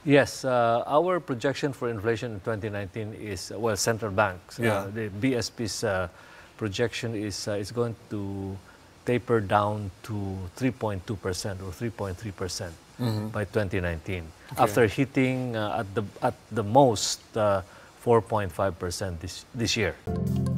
Yes, our projection for inflation in 2019 is, well, central banks. The BSP's projection is going to taper down to 3.2% or 3.3% by 2019, after hitting at the most 4.5% this year.